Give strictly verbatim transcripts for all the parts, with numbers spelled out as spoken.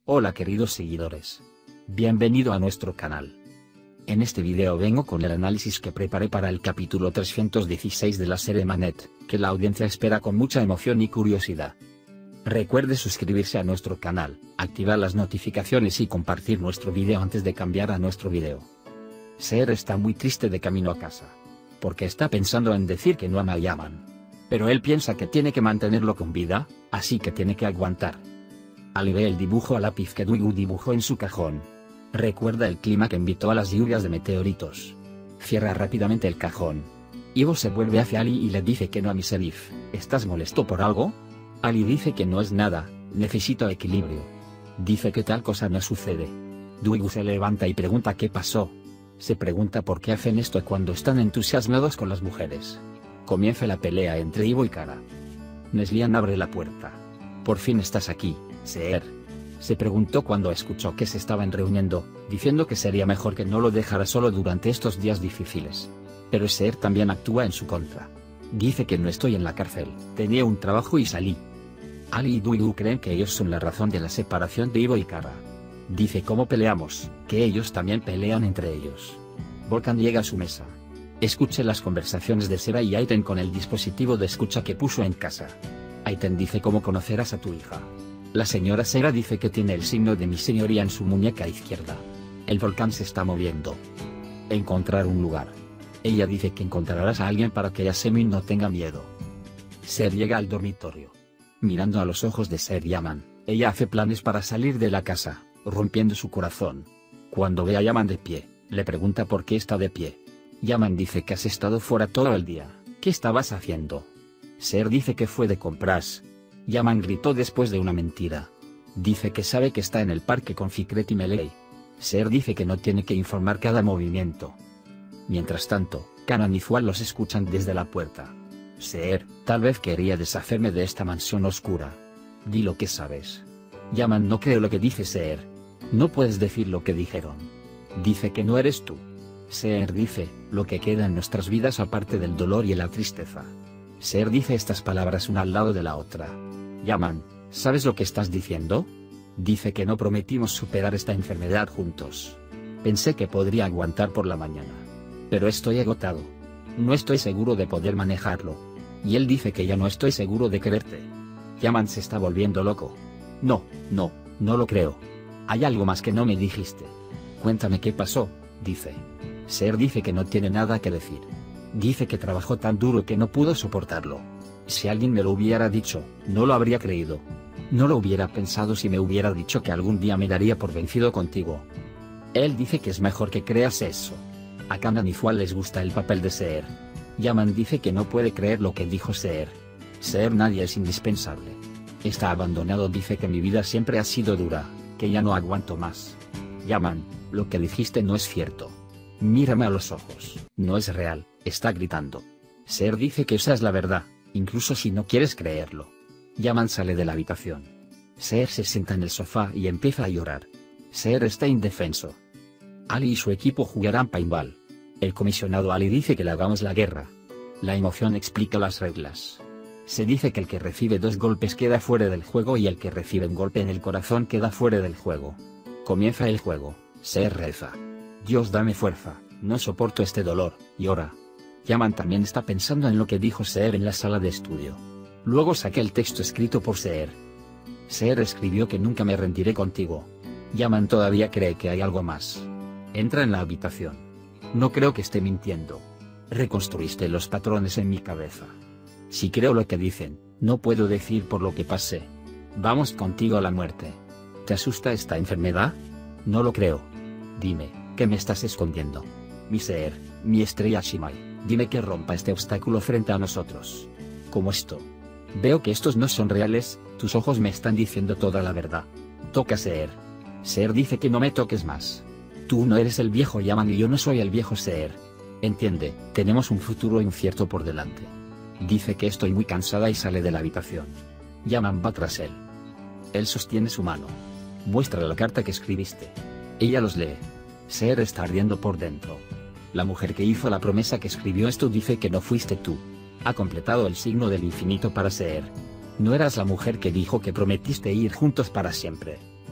Hola queridos seguidores. Bienvenido a nuestro canal. En este video vengo con el análisis que preparé para el capítulo trescientos dieciséis de la serie Manet, que la audiencia espera con mucha emoción y curiosidad. Recuerde suscribirse a nuestro canal, activar las notificaciones y compartir nuestro video antes de cambiar a nuestro video. Seher está muy triste de camino a casa. Porque está pensando en decir que no ama a Yaman. Pero él piensa que tiene que mantenerlo con vida, así que tiene que aguantar. Ali ve el dibujo a lápiz que Duigu dibujó en su cajón. Recuerda el clima que invitó a las lluvias de meteoritos. Cierra rápidamente el cajón. Ivo se vuelve hacia Ali y le dice que no a mi Serif. ¿Estás molesto por algo? Ali dice que no es nada, necesito equilibrio. Dice que tal cosa no sucede. Duigu se levanta y pregunta qué pasó. Se pregunta por qué hacen esto cuando están entusiasmados con las mujeres. Comienza la pelea entre Ivo y Kara. Neslihan abre la puerta. Por fin estás aquí, Seher. Se preguntó cuando escuchó que se estaban reuniendo, diciendo que sería mejor que no lo dejara solo durante estos días difíciles. Pero Seher también actúa en su contra. Dice que no estoy en la cárcel, tenía un trabajo y salí. Ali y Duigu creen que ellos son la razón de la separación de Ivo y Kara. Dice cómo peleamos, que ellos también pelean entre ellos. Volkan llega a su mesa. Escuche las conversaciones de Sera y Aiten con el dispositivo de escucha que puso en casa. Aiten dice cómo conocerás a tu hija. La señora Sera dice que tiene el signo de mi señoría en su muñeca izquierda. El volcán se está moviendo. Encontrar un lugar. Ella dice que encontrarás a alguien para que Yasemin no tenga miedo. Seher llega al dormitorio. Mirando a los ojos de Seher Yaman, ella hace planes para salir de la casa, rompiendo su corazón. Cuando ve a Yaman de pie, le pregunta por qué está de pie. Yaman dice que has estado fuera todo el día, ¿qué estabas haciendo? Seher dice que fue de compras. Yaman gritó después de una mentira. Dice que sabe que está en el parque con Fikret y Melei. Seher dice que no tiene que informar cada movimiento. Mientras tanto, Kanan y Fual los escuchan desde la puerta. Seher, tal vez quería deshacerme de esta mansión oscura. Di lo que sabes. Yaman no cree lo que dice Seher. No puedes decir lo que dijeron. Dice que no eres tú. Seher dice, lo que queda en nuestras vidas aparte del dolor y la tristeza. Seher dice estas palabras una al lado de la otra. Yaman, ¿sabes lo que estás diciendo? Dice que no prometimos superar esta enfermedad juntos. Pensé que podría aguantar por la mañana. Pero estoy agotado. No estoy seguro de poder manejarlo. Y él dice que ya no estoy seguro de quererte. Yaman se está volviendo loco. No, no, no lo creo. Hay algo más que no me dijiste. Cuéntame qué pasó, dice. Seher dice que no tiene nada que decir. Dice que trabajó tan duro que no pudo soportarlo. Si alguien me lo hubiera dicho, no lo habría creído. No lo hubiera pensado si me hubiera dicho que algún día me daría por vencido contigo. Él dice que es mejor que creas eso. A Kanan y Fual les gusta el papel de Seher. Yaman dice que no puede creer lo que dijo Seher. Seher nadie es indispensable. Está abandonado, dice que mi vida siempre ha sido dura, que ya no aguanto más. Yaman, lo que dijiste no es cierto. Mírame a los ojos, no es real, está gritando. Seher dice que esa es la verdad, incluso si no quieres creerlo. Yaman sale de la habitación. Seher se sienta en el sofá y empieza a llorar. Seher está indefenso. Ali y su equipo jugarán paintball. El comisionado Ali dice que le hagamos la guerra. La emoción explica las reglas. Se dice que el que recibe dos golpes queda fuera del juego y el que recibe un golpe en el corazón queda fuera del juego. Comienza el juego. Seher reza. Dios, dame fuerza, no soporto este dolor, y ora. Yaman también está pensando en lo que dijo Seher en la sala de estudio. Luego saqué el texto escrito por Seher. Seher escribió que nunca me rendiré contigo. Yaman todavía cree que hay algo más. Entra en la habitación. No creo que esté mintiendo. Reconstruiste los patrones en mi cabeza. Si creo lo que dicen, no puedo decir por lo que pasé. Vamos contigo a la muerte. ¿Te asusta esta enfermedad? No lo creo. Dime, ¿qué me estás escondiendo? Mi Seher, mi estrella Shimai, dime que rompa este obstáculo frente a nosotros. ¿Cómo esto? Veo que estos no son reales, tus ojos me están diciendo toda la verdad. Toca a Seher. Seher dice que no me toques más. Tú no eres el viejo Yaman y yo no soy el viejo Seher. Entiende, tenemos un futuro incierto por delante. Dice que estoy muy cansada y sale de la habitación. Yaman va tras él. Él sostiene su mano. Muestra la carta que escribiste. Ella los lee. Seher está ardiendo por dentro. La mujer que hizo la promesa que escribió esto dice que no fuiste tú. Ha completado el signo del infinito para Seher. No eras la mujer que dijo que prometiste ir juntos para siempre.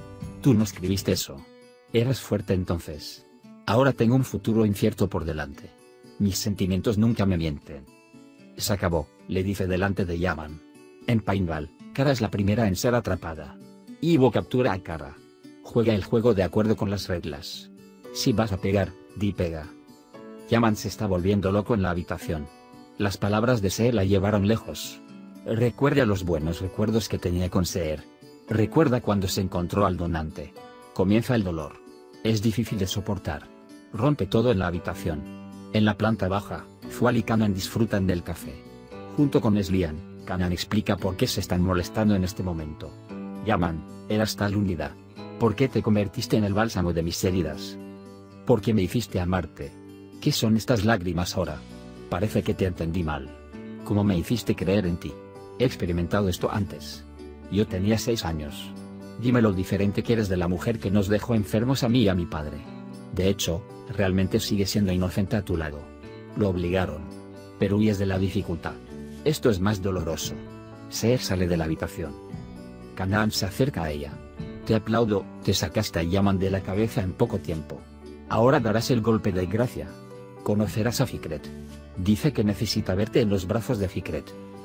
Tú no escribiste eso. Eras fuerte entonces. Ahora tengo un futuro incierto por delante. Mis sentimientos nunca me mienten. Se acabó, le dice delante de Yaman. En Paintball, Kara es la primera en ser atrapada. Ivo captura a Kara. Juega el juego de acuerdo con las reglas. Si vas a pegar, di pega. Yaman se está volviendo loco en la habitación. Las palabras de Seher la llevaron lejos. Recuerda los buenos recuerdos que tenía con Seher. Recuerda cuando se encontró al donante. Comienza el dolor. Es difícil de soportar. Rompe todo en la habitación. En la planta baja, Fual y Kanan disfrutan del café. Junto con Neslihan, Kanan explica por qué se están molestando en este momento. Yaman, eras tal unidad. ¿Por qué te convertiste en el bálsamo de mis heridas? ¿Por qué me hiciste amarte? ¿Qué son estas lágrimas ahora? Parece que te entendí mal. ¿Cómo me hiciste creer en ti? He experimentado esto antes. Yo tenía seis años. Dime lo diferente que eres de la mujer que nos dejó enfermos a mí y a mi padre. De hecho, realmente sigue siendo inocente a tu lado. Lo obligaron. Pero huyes de la dificultad. Esto es más doloroso. Seher sale de la habitación. Kanan se acerca a ella. Te aplaudo, te sacaste a Yaman de la cabeza en poco tiempo. Ahora darás el golpe de gracia. Conocerás a Fikret. Dice que necesita verte en los brazos de Fikret.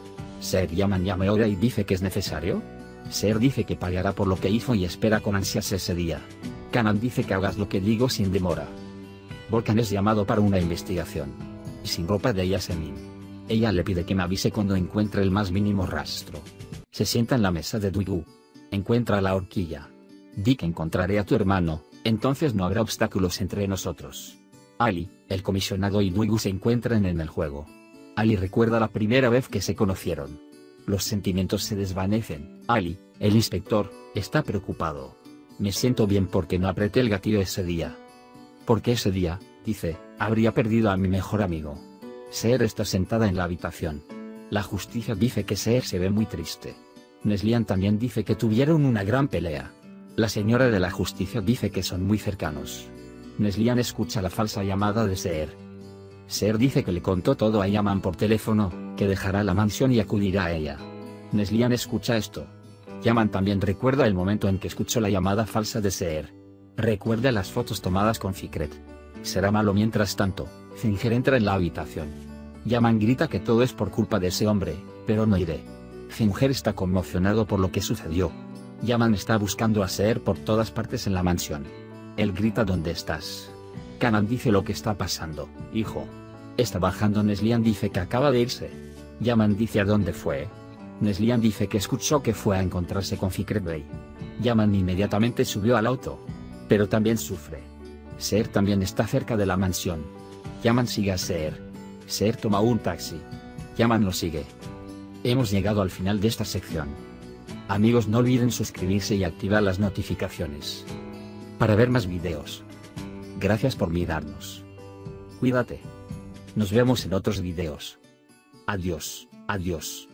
Seher Yaman llama ahora y dice que es necesario. Seher dice que pagará por lo que hizo y espera con ansias ese día. Kanan dice que hagas lo que digo sin demora. Volkan es llamado para una investigación. Sin ropa de Yasemin. Ella le pide que me avise cuando encuentre el más mínimo rastro. Se sienta en la mesa de Duigu. Encuentra la horquilla. Di que encontraré a tu hermano, entonces no habrá obstáculos entre nosotros. Ali, el comisionado y Duigu se encuentran en el juego. Ali recuerda la primera vez que se conocieron. Los sentimientos se desvanecen. Ali, el inspector, está preocupado. Me siento bien porque no apreté el gatillo ese día. Porque ese día, dice, habría perdido a mi mejor amigo. Seher está sentada en la habitación. La justicia dice que Seher se ve muy triste. Neslihan también dice que tuvieron una gran pelea. La señora de la justicia dice que son muy cercanos. Neslihan escucha la falsa llamada de Seher. Seher dice que le contó todo a Yaman por teléfono, que dejará la mansión y acudirá a ella. Neslihan escucha esto. Yaman también recuerda el momento en que escuchó la llamada falsa de Seher. Recuerda las fotos tomadas con Fikret. Será malo mientras tanto. Finger entra en la habitación. Yaman grita que todo es por culpa de ese hombre, pero no iré. Finger está conmocionado por lo que sucedió. Yaman está buscando a Seher por todas partes en la mansión. Él grita ¿dónde estás? Kanan dice lo que está pasando, hijo. Está bajando. Neslihan dice que acaba de irse. Yaman dice ¿a dónde fue? Neslihan dice que escuchó que fue a encontrarse con Fikret Bey. Yaman inmediatamente subió al auto. Pero también sufre. Seher también está cerca de la mansión. Yaman sigue a Seher. Seher toma un taxi. Yaman lo sigue. Hemos llegado al final de esta sección. Amigos, no olviden suscribirse y activar las notificaciones para ver más videos. Gracias por mirarnos. Cuídate. Nos vemos en otros videos. Adiós, adiós.